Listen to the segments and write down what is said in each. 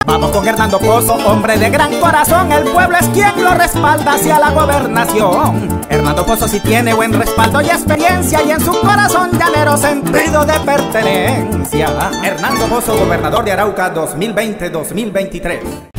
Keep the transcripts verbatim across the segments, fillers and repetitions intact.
Vamos con Hernando Pozo, hombre de gran corazón, el pueblo es quien lo respalda hacia la gobernación. Hernando Pozo sí tiene buen respaldo y experiencia y en su corazón llanero sentido de pertenencia. Hernando Pozo, gobernador de Arauca dos mil veinte a dos mil veintitrés.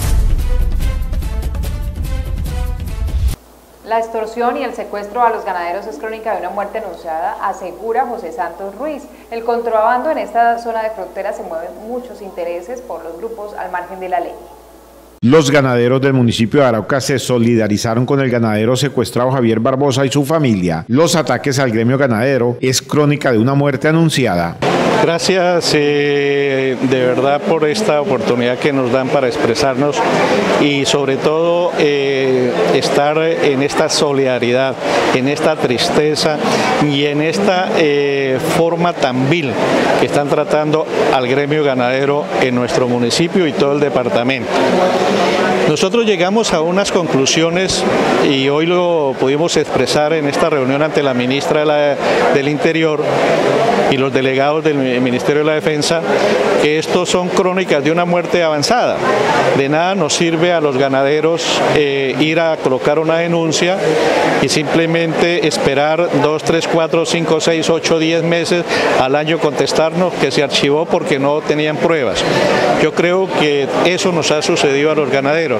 La extorsión y el secuestro a los ganaderos es crónica de una muerte anunciada, asegura José Santos Ruiz. El contrabando en esta zona de frontera se mueven muchos intereses por los grupos al margen de la ley. Los ganaderos del municipio de Arauca se solidarizaron con el ganadero secuestrado Javier Barbosa y su familia. Los ataques al gremio ganadero es crónica de una muerte anunciada. Gracias eh, de verdad por esta oportunidad que nos dan para expresarnos y sobre todo eh, estar en esta solidaridad, en esta tristeza y en esta eh, forma tan vil que están tratando al gremio ganadero en nuestro municipio y todo el departamento. Nosotros llegamos a unas conclusiones y hoy lo pudimos expresar en esta reunión ante la ministra de la, del Interior y los delegados del Ministerio de la Defensa, que estos son crónicas de una muerte avanzada. De nada nos sirve a los ganaderos eh, ir a colocar una denuncia y simplemente esperar dos, tres, cuatro, cinco, seis, ocho, diez meses al año contestarnos que se archivó porque no tenían pruebas. Yo creo que eso nos ha sucedido a los ganaderos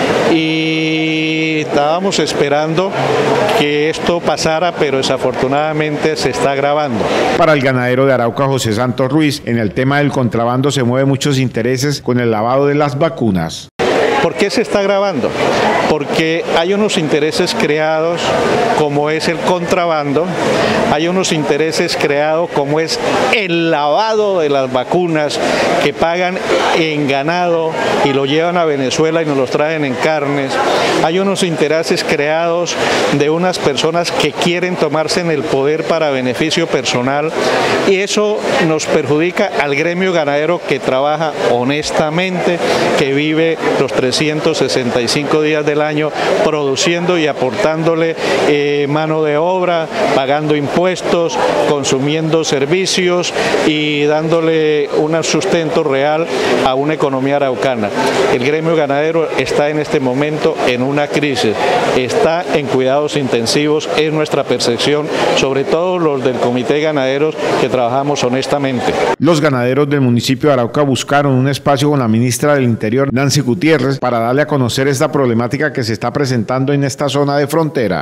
y estábamos esperando que esto pasara, pero desafortunadamente se está agravando. Para el ganadero de Arauca, José Santos Ruiz, en el tema del contrabando se mueven muchos intereses con el lavado de las vacunas. ¿Por qué se está agravando? Porque hay unos intereses creados como es el contrabando, hay unos intereses creados como es el lavado de las vacunas que pagan en ganado y lo llevan a Venezuela y nos los traen en carnes, hay unos intereses creados de unas personas que quieren tomarse en el poder para beneficio personal y eso nos perjudica al gremio ganadero que trabaja honestamente, que vive los trescientos sesenta y cinco días del año produciendo y aportándole eh, mano de obra, pagando impuestos, consumiendo servicios y dándole un sustento real a una economía araucana. El gremio ganadero está en este momento en una crisis, está en cuidados intensivos, es nuestra percepción, sobre todo los del Comité de Ganaderos que trabajamos honestamente. Los ganaderos del municipio de Arauca buscaron un espacio con la ministra del Interior, Nancy Gutiérrez, para darle a conocer esta problemática que se está presentando en esta zona de frontera.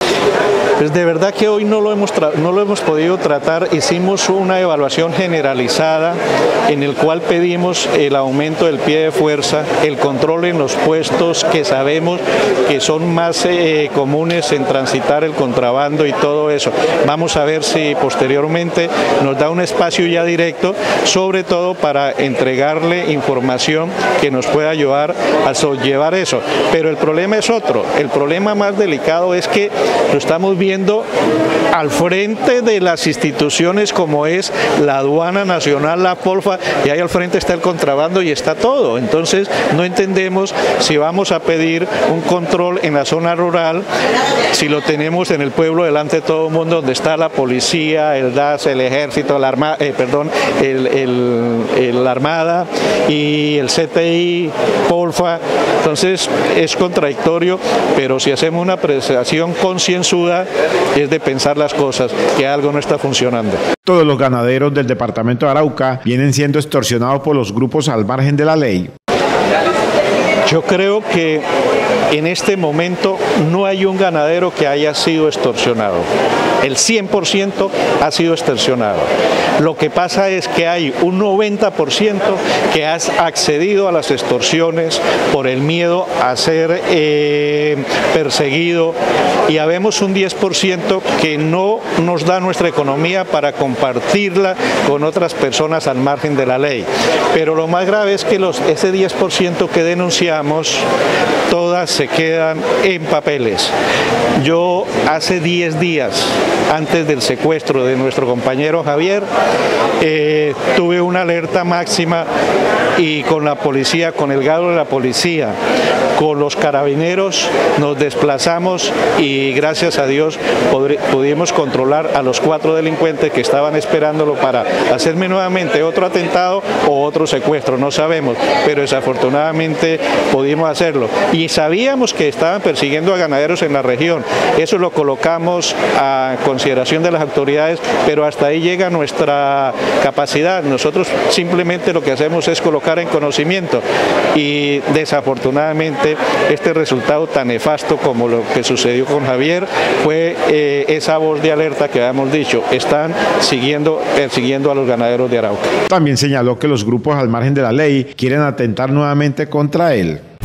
Pues de verdad que hoy no lo hemos no lo hemos podido tratar. Hicimos una evaluación generalizada en el cual pedimos el aumento del pie de fuerza, el control en los puestos que sabemos que son más eh, comunes en transitar el contrabando y todo eso. Vamos a ver si posteriormente nos da un espacio ya directo, sobre todo para entregarle información que nos pueda ayudar a sobrellevar eso. Pero el problema es otro, el problema más delicado es que lo estamos viendo viendo al frente de las instituciones como es la aduana nacional, la Polfa, y ahí al frente está el contrabando y está todo. Entonces no entendemos si vamos a pedir un control en la zona rural, si lo tenemos en el pueblo delante de todo el mundo, donde está la policía, el D A S, el ejército, la arma, eh, perdón, el, el, el Armada y el C T I, Polfa. Entonces es contradictorio, pero si hacemos una apreciación concienzuda, es de pensar las cosas, que algo no está funcionando. Todos los ganaderos del departamento de Arauca vienen siendo extorsionados por los grupos al margen de la ley. Yo creo que en este momento no hay un ganadero que haya sido extorsionado. El cien por ciento ha sido extorsionado. Lo que pasa es que hay un noventa por ciento que ha accedido a las extorsiones por el miedo a ser eh, perseguido y habemos un diez por ciento que no nos da nuestra economía para compartirla con otras personas al margen de la ley. Pero lo más grave es que los, ese diez por ciento que denunciamos, todas se quedan en papeles. Yo hace diez días, antes del secuestro de nuestro compañero Javier, eh, tuve una alerta máxima y con la policía, con el galo de la policía, con los carabineros nos desplazamos y gracias a Dios pudimos controlar a los cuatro delincuentes que estaban esperándolo para hacerme nuevamente otro atentado o otro secuestro, no sabemos, pero desafortunadamente pudimos hacerlo. Y sabíamos que estaban persiguiendo a ganaderos en la región, eso lo colocamos a consideración de las autoridades, pero hasta ahí llega nuestra capacidad. Nosotros simplemente lo que hacemos es colocar en conocimiento y desafortunadamente este resultado tan nefasto como lo que sucedió con Javier fue eh, esa voz de alerta que habíamos dicho, están siguiendo, persiguiendo a los ganaderos de Arauca. También señaló que los grupos al margen de la ley quieren atentar nuevamente contra él.